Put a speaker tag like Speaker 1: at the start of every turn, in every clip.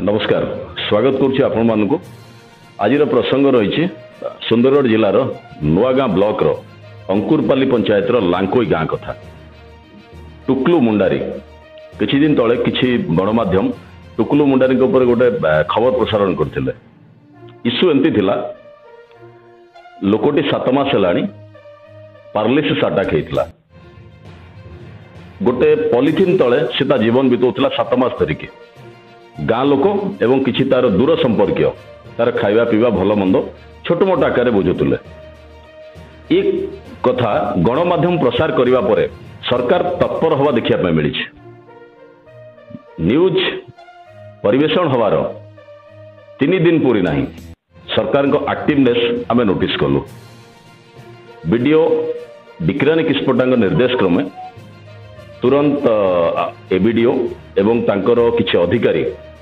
Speaker 1: नमस्कार स्वागत करुच्ची आपण मानक आज प्रसंग रही सुंदरगढ़ जिलार नुआगाँ ब्लॉक रो अंकुरपाली पंचायत लांकोई गाँ कथा टुकलू मुंडारी किछि दिन तले किछि गणमाध्यम टुकलू मुंडारी ऊपर गोटे खबर प्रसारण करथिले। इश्यू एमती थिला लोकोटी 7 मास हेलाणी पारालिसिस अटैक हेइतला। गोटे पॉलिथिन तले से जीवन बिताउथला 7 मास धरिकी गाँ लोक एवं किछि तार दूर संपर्कीय तार खाइबा पीवा भल मंद छोट मोट आकार बुझुले। एक कथा गणमाध्यम प्रसार करने पर सरकार तत्पर हवा देखा मिली। न्यूज परिवेषण हवार 3 दिन पूरी नहीं सरकार को एक्टिवनेस आम नोटिस कलु। वीडियो विक्रानी किस्पटा निर्देश क्रमे तुरंत एबीडीओ एवं तांकर किछि अधिकारी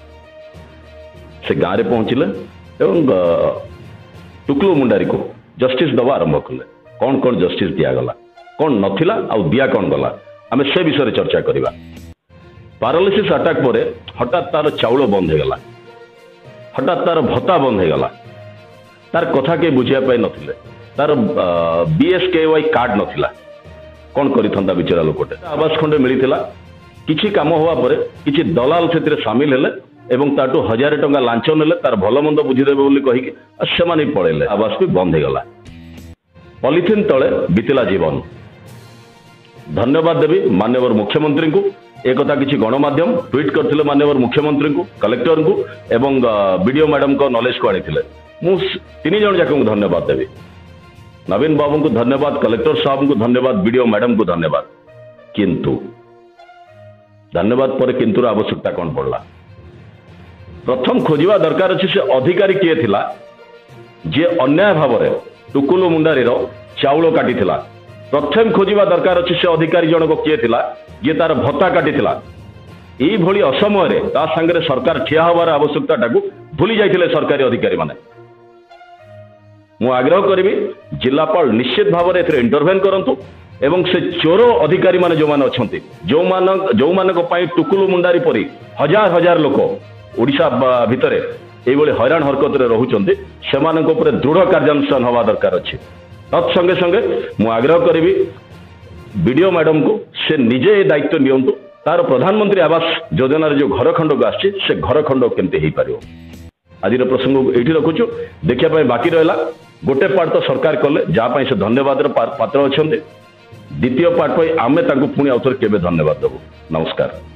Speaker 1: से गाँव में पहुंचले एवं टुकलू मुंडारी को जस्टिस दवा आरंभ कले। कौन कौन जस्टिस दिगला कौन नथिला आ दिया कौन गला आम से विषय चर्चा करवा। पारालिसिस अटैक पर हठात तार चाउल बंद हो गला, हठात तार भत्ता बंद हो गला, तार कथा के बुझापी नथिले, तार बीएसकेवाई कार्ड नथिला। कौन करिथंता बिचरा लोकटे आवास खंडे मिलिथिला। किछि काम हुआ पर किछि दलाल से सामिल हेले एवं ताटू 1000 टंका लांच नेले तार भल मंद बुझीदेवे बोली कहिके से पळेले। आवास भी बंद हो गला। पॉलिथिन तले बीतिला जीवन। धन्यवाद देवी माननीय मुख्यमंत्री को। एक कथा किछि गणमाध्यम ट्वीट करथिले माननीय मुख्यमंत्री को, कलेक्टर को एवं वीडियो मैडम को नॉलेज को आनिथिले। मु 3 जण जाक धन्यवाद देवी। नवीन बाबू को धन्यवाद, कलेक्टर साहब को धन्यवाद, वीडियो मैडम को धन्यवाद। किंतु धन्यवाद पर किंतु आवश्यकता कौन पड़ला? प्रथम खोजा दरकार अच्छे से अधिकारी किए थिला जे अन्याय भाव में टुकुलू मुंडारी चाउल काटी थिला। प्रथम खोजा दरकार अच्छे से अधिकारी जनक किए थिला जे तार भत्ता काटी थिला। यही भली असमय ता संगे सरकार ठिया हबार आवश्यकता भूली जाइथिले सरकारी अधिकारी माने। मु आग्रह करी जिलापाल निश्चित भाव में इंटरवेन करंतु एवं से चोर अधिकारी माने जो माने अछंती जो मानक पई टुकुलू मुंडारी परी हजार हजार लोक ओडिशा भितर एभली हैरान हरकत रोचंती सेमानक ऊपर दृढ़ कार्यानुष्ठान हवा दरकार अच्छे। तत्संगे संगे मु आग्रह करी वीडियो मैडम को से निजे दायित्व नियंतु। तार प्रधानमंत्री आवास योजना जो घर खंड को आछि से घर खंड केमती हो पारियो। आज प्रसंग ये रखुचु देखा बाकी रहा। गोटे पार्ट तो सरकार कले जहाँ से धन्यवाद पात्र अच्छा। द्वितीय पार्ट पर आमे पुणी आउथरे केबे धन्यवाद देबु। नमस्कार।